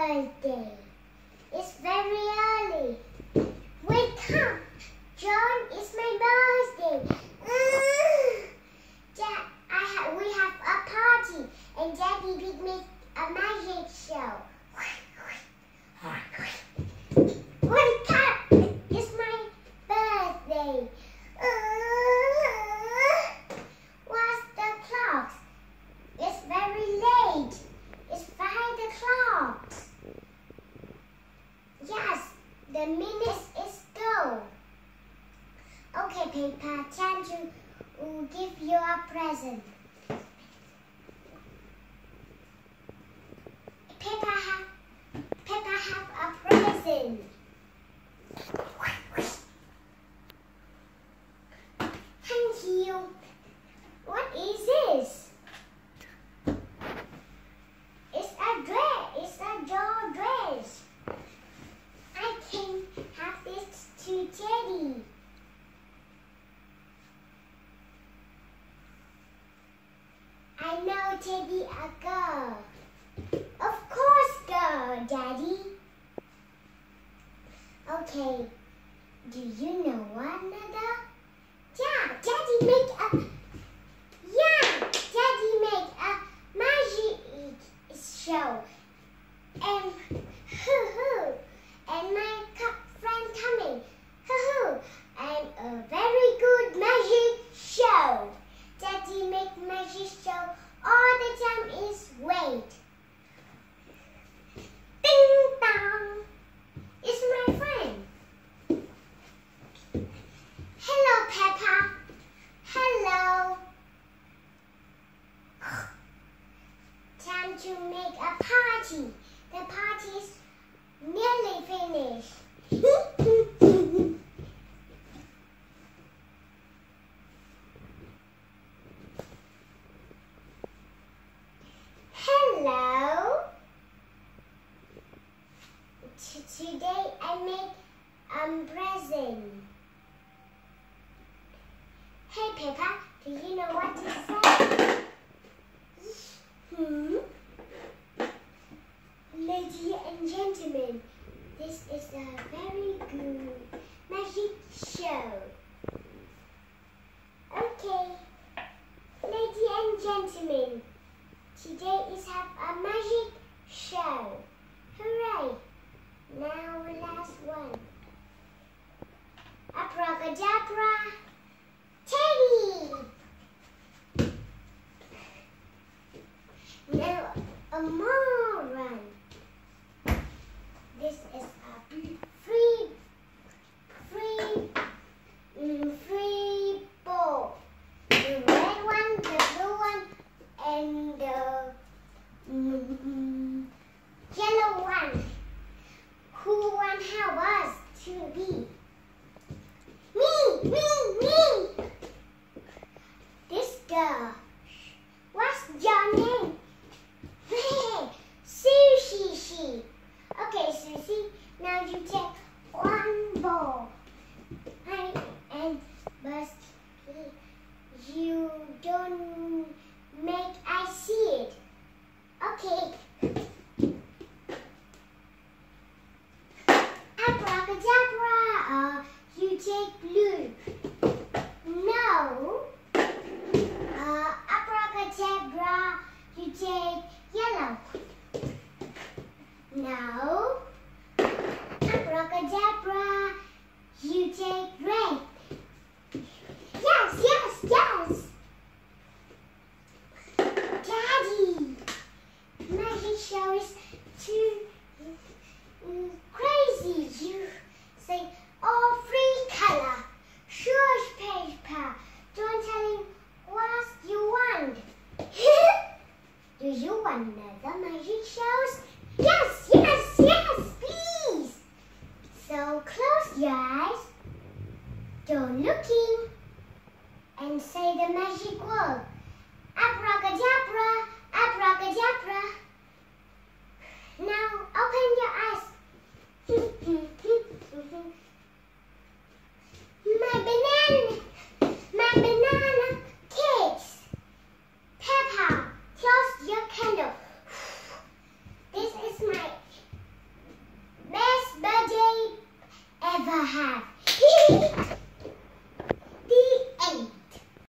birthday. It's very early. Wake up, John. It's my birthday. We have a party, and Daddy Big make a magic show. Wake up! It's my birthday. What's the clock? It's very late. It's 5 o'clock. Yes, the minutes is go. Okay, Peppa, time to give you a present. Peppa have a present. Thank you. What is this? It's a dress. It's a doll dress. I can have this to Teddy. I know Teddy a girl. Of course, girl, Daddy. Okay. Do you know one another? Yeah, Daddy make a magic show. And and my friend coming. And a very good magic show. Daddy make magic show all the time is wait. Ding dong. It's my friend. Hello, Peppa. Hello. Time to make a party. The party's nearly finished. Hello. Today I make a present. Hey Peppa, do you know what to say? Ladies and gentlemen, this is a very good magic show. Okay, ladies and gentlemen, today is have a magic show. Hooray! Now last one. Abracadabra, Teddy! Now a more run. This is a free ball. The red one, the blue one, and the yellow one. Who want help us to be? Me! This girl. What's your name? Sushi. Okay, Susie. Now you take one ball. But you don't make I see it. Okay. Abracadabra, you take blue. No. Abracadabra, you take yellow. No. Abracadabra, you take red. Yes. Daddy, magic show is too crazy. You say all 3 color. Shush, Peppa. Don't tell him what you want. Do you want another magic shows? Yes, please. So close your eyes. Don't look in. And say the magic word.